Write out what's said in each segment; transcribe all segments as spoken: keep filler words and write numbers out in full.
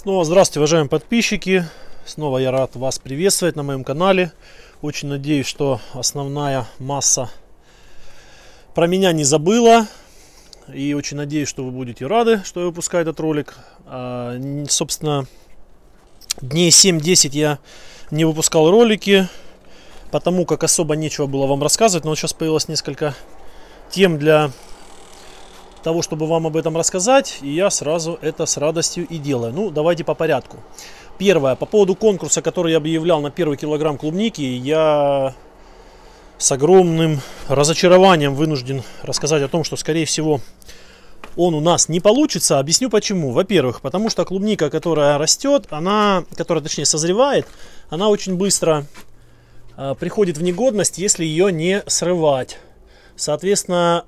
Снова здравствуйте, уважаемые подписчики. Снова я рад вас приветствовать на моем канале. Очень надеюсь, что основная масса про меня не забыла. И очень надеюсь, что вы будете рады, что я выпускаю этот ролик. А, собственно, дней семь-десять я не выпускал ролики, потому как особо нечего было вам рассказывать. Но вот сейчас появилось несколько тем для того, чтобы вам об этом рассказать, и я сразу это с радостью и делаю. Ну, давайте по порядку. Первое, по поводу конкурса, который я объявлял на первый килограмм клубники, я с огромным разочарованием вынужден рассказать о том, что, скорее всего, он у нас не получится. Объясню почему. Во-первых, потому что клубника, которая растет, она, которая, точнее, созревает, она очень быстро э, приходит в негодность, если ее не срывать. Соответственно,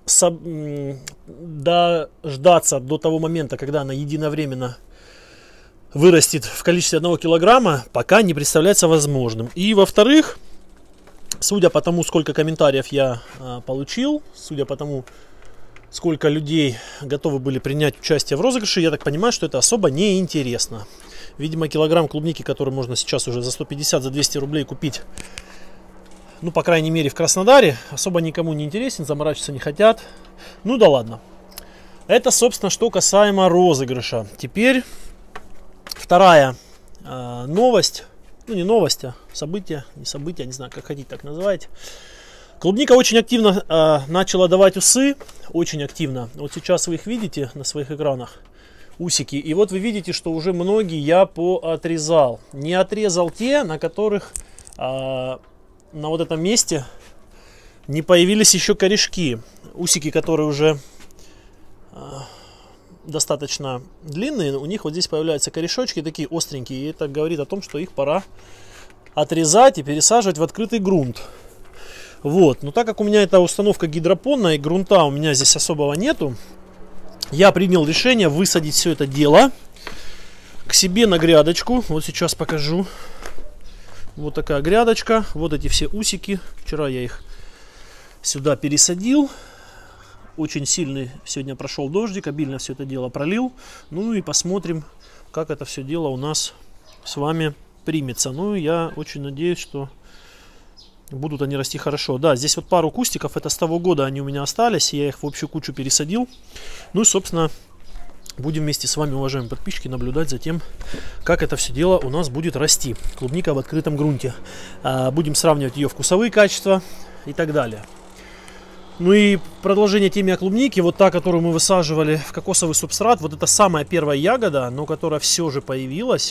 дождаться до того момента, когда она единовременно вырастет в количестве одного килограмма, пока не представляется возможным. И во-вторых, судя по тому, сколько комментариев я а, получил, судя по тому, сколько людей готовы были принять участие в розыгрыше, я так понимаю, что это особо не интересно. Видимо, килограмм клубники, который можно сейчас уже за сто пятьдесят, за двести рублей купить, ну, по крайней мере, в Краснодаре, особо никому не интересен, заморачиваться не хотят. Ну да ладно. Это, собственно, что касаемо розыгрыша. Теперь вторая э, новость. Ну, не новость, а событие. Не событие, не знаю, как хотите, так называйте. Клубника очень активно э, начала давать усы. Очень активно. Вот сейчас вы их видите на своих экранах. Усики. И вот вы видите, что уже многие я поотрезал. Не отрезал те, на которых... Э, на вот этом месте не появились еще корешки. Усики, которые уже э, достаточно длинные, у них вот здесь появляются корешочки такие остренькие. И это говорит о том, что их пора отрезать и пересаживать в открытый грунт. Вот. Но так как у меня эта установка гидропонная и грунта у меня здесь особого нету, я принял решение высадить все это дело к себе на грядочку. Вот сейчас покажу. Вот такая грядочка, вот эти все усики. Вчера я их сюда пересадил. Очень сильный сегодня прошел дождик, обильно все это дело пролил. Ну и посмотрим, как это все дело у нас с вами примется. Ну я очень надеюсь, что будут они расти хорошо. Да, здесь вот пару кустиков, это с того года они у меня остались. Я их в общую кучу пересадил. Ну и, собственно, будем вместе с вами, уважаемые подписчики, наблюдать за тем, как это все дело у нас будет расти. Клубника в открытом грунте. Будем сравнивать ее вкусовые качества и так далее. Ну и продолжение темы о клубнике. Вот та, которую мы высаживали в кокосовый субстрат. Вот это самая первая ягода, но которая все же появилась.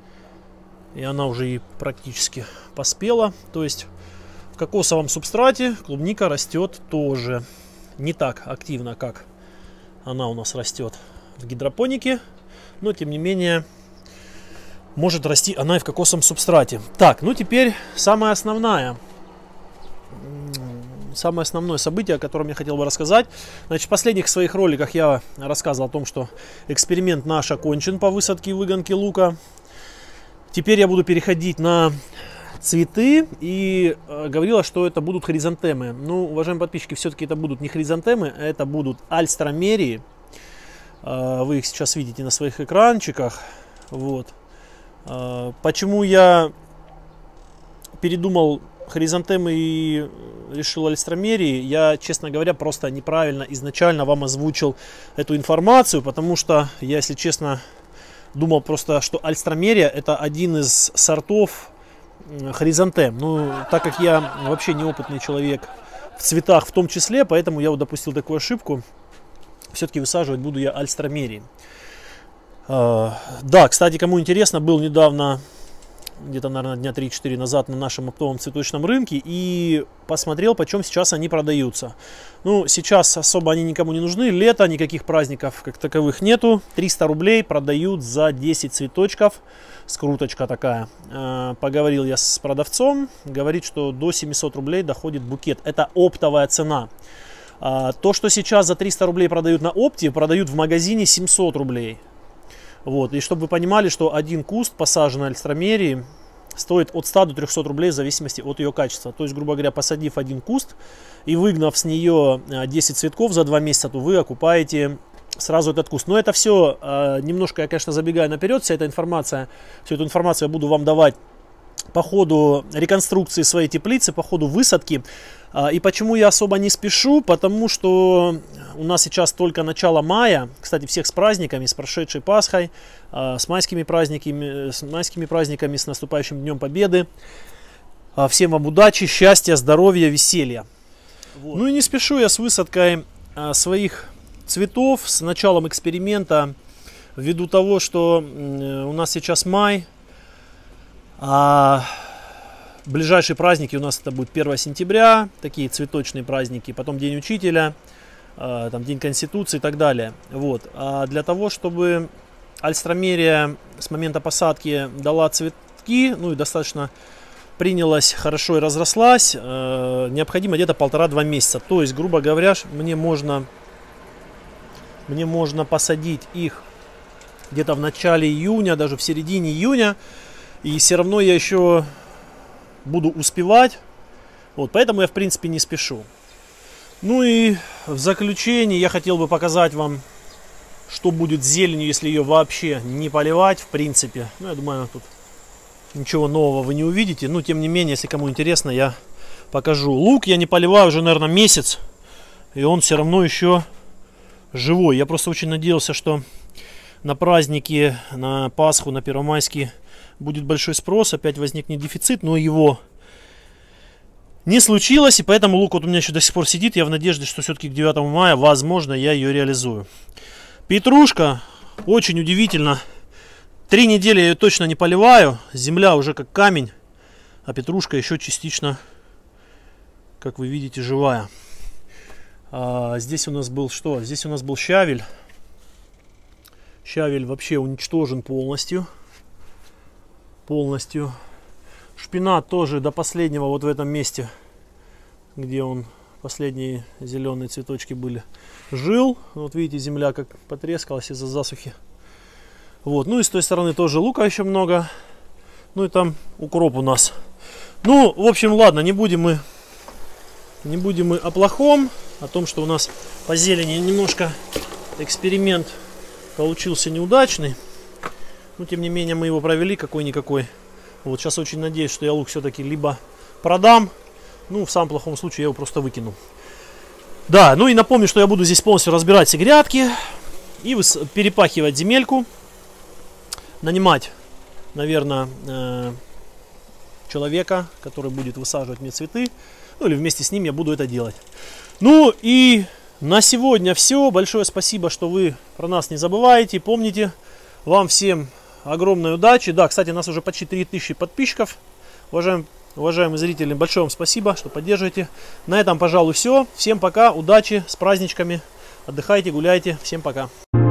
И она уже и практически поспела. То есть в кокосовом субстрате клубника растет тоже не так активно, как она у нас растет в гидропонике, но тем не менее может расти она и в кокосовом субстрате. Так, ну теперь самое основное, самое основное событие, о котором я хотел бы рассказать. Значит, в последних своих роликах я рассказывал о том, что эксперимент наш окончен по высадке и выгонке лука. Теперь я буду переходить на цветы и э, говорила, что это будут хризантемы. Ну, уважаемые подписчики, все-таки это будут не хризантемы, а это будут альстромерии. Вы их сейчас видите на своих экранчиках. Вот. Почему я передумал хризантемы и решил альстромерии? Я, честно говоря, просто неправильно изначально вам озвучил эту информацию, потому что я, если честно, думал просто, что альстромерия это один из сортов хризантем. Ну, так как я вообще неопытный человек в цветах в том числе, поэтому я вот допустил такую ошибку. Все-таки высаживать буду я альстромерии. Да, кстати, кому интересно, был недавно, где-то, наверное, дня три-четыре назад на нашем оптовом цветочном рынке и посмотрел, почем сейчас они продаются. Ну, сейчас особо они никому не нужны. Лето, никаких праздников как таковых нету. триста рублей продают за десять цветочков. Скруточка такая. Поговорил я с продавцом. Говорит, что до семисот рублей доходит букет. Это оптовая цена. То, что сейчас за триста рублей продают на опте, продают в магазине семьсот рублей. Вот. И чтобы вы понимали, что один куст посаженной альстромерии стоит от ста до трёхсот рублей в зависимости от ее качества. То есть, грубо говоря, посадив один куст и выгнав с нее десять цветков за два месяца, то вы окупаете сразу этот куст. Но это все, э, немножко я, конечно, забегаю наперед, вся эта информация, всю эту информацию я буду вам давать по ходу реконструкции своей теплицы, по ходу высадки. И почему я особо не спешу? Потому что у нас сейчас только начало мая. Кстати, всех с праздниками, с прошедшей Пасхой, с майскими праздниками, с майскими праздниками, с наступающим Днем Победы. Всем вам удачи, счастья, здоровья, веселья. Вот. Ну и не спешу я с высадкой своих цветов, с началом эксперимента, ввиду того, что у нас сейчас май. А ближайшие праздники у нас это будет первое сентября, такие цветочные праздники, потом День Учителя, там День Конституции и так далее. Вот. А для того, чтобы альстромерия с момента посадки дала цветки, ну и достаточно принялась хорошо и разрослась, необходимо где-то полтора-два месяца. То есть, грубо говоря, мне можно, мне можно посадить их где-то в начале июня, даже в середине июня. И все равно я еще буду успевать. Вот, поэтому я, в принципе, не спешу. Ну и в заключение я хотел бы показать вам, что будет с зеленью, если ее вообще не поливать, в принципе. Ну, я думаю, тут ничего нового вы не увидите. Но, тем не менее, если кому интересно, я покажу. Лук я не поливаю уже, наверное, месяц. И он все равно еще живой. Я просто очень надеялся, что на праздники, на Пасху, на Первомайские будет большой спрос, опять возникнет дефицит, но его не случилось, и поэтому лук вот у меня еще до сих пор сидит. Я в надежде, что все-таки к девятому мая, возможно, я ее реализую. Петрушка, очень удивительно, три недели я ее точно не поливаю, земля уже как камень, а петрушка еще частично, как вы видите, живая. А здесь у нас был что? Здесь у нас был щавель. Щавель вообще уничтожен полностью. Полностью. Шпинат тоже до последнего вот в этом месте, где он, последние зеленые цветочки были, жил. Вот видите, земля как потрескалась из-за засухи. Вот. Ну и с той стороны тоже лука еще много. Ну и там укроп у нас. Ну, в общем, ладно, не будем мы, не будем мы о плохом, о том, что у нас по зелени немножко эксперимент получился неудачный. Но тем не менее мы его провели какой-никакой. Вот сейчас очень надеюсь, что я лук все-таки либо продам, ну в самом плохом случае я его просто выкину. Да, ну и напомню, что я буду здесь полностью разбирать все грядки и перепахивать земельку, нанимать, наверное, человека, который будет высаживать мне цветы, ну или вместе с ним я буду это делать. Ну и на сегодня все. Большое спасибо, что вы про нас не забываете. Помните, вам всем огромной удачи. Да, кстати, у нас уже почти три тысячи подписчиков. Уважаем, уважаемые зрители, большое вам спасибо, что поддерживаете. На этом, пожалуй, все. Всем пока, удачи, с праздничками. Отдыхайте, гуляйте. Всем пока.